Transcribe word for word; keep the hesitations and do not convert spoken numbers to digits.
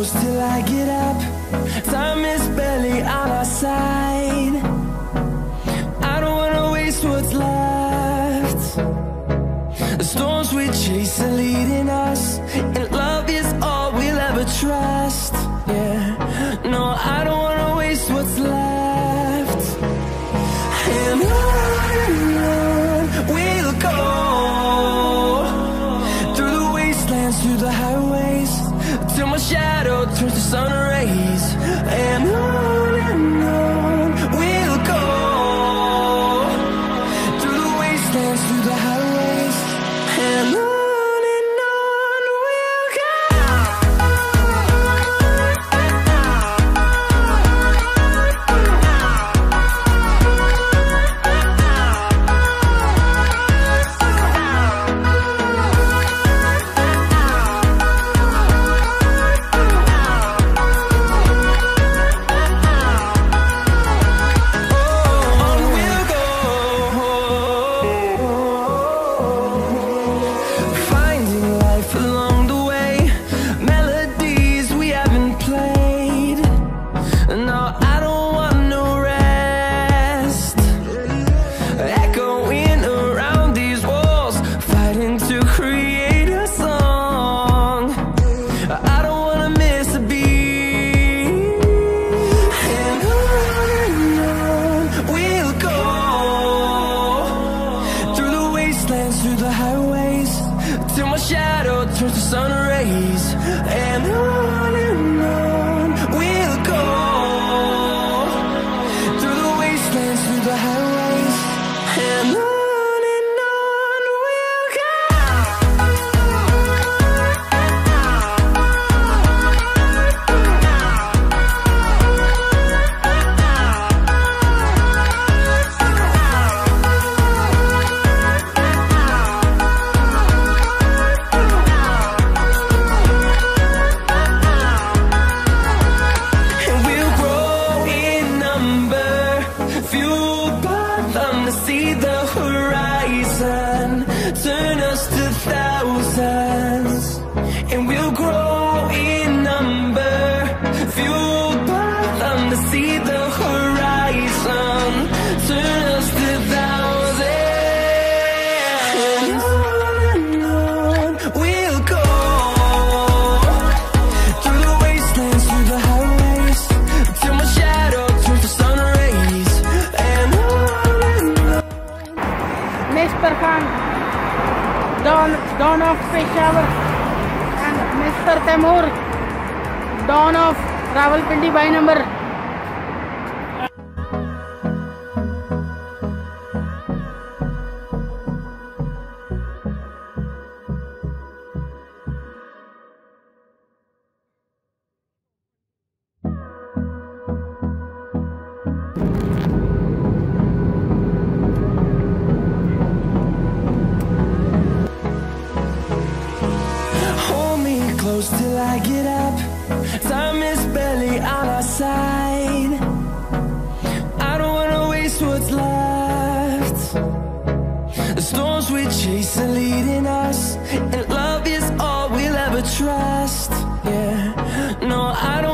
close till I get up. Time is barely on our side. I don't wanna waste what's left. The storms we chase are leading us, and love is all we'll ever trust. Yeah, no, I don't wanna waste what's left. And on we'll go, through the wastelands, through the highways, till my shadow turns to sun rays. And on and on we'll go, through the wastelands, through the highways, and on. Through the highways, till my shadow turns to sun rays. And on and on we'll go, through the wastelands, through the highways, and on. Turn us to thousands, and we'll grow in number, fueled by them to see the horizon. Turn us to thousands, and on and on we'll go, through the wastelands, through the highways, till my shadow turns to sun rays. And on and on. Mister Khan, Don, Don of Peshawar, and Mister Taimur, Don of Rawalpindi by number. Close till I get up. Time is barely on our side. I don't wanna waste what's left. The storms we chase are leading us, and love is all we'll ever trust. Yeah, no, I don't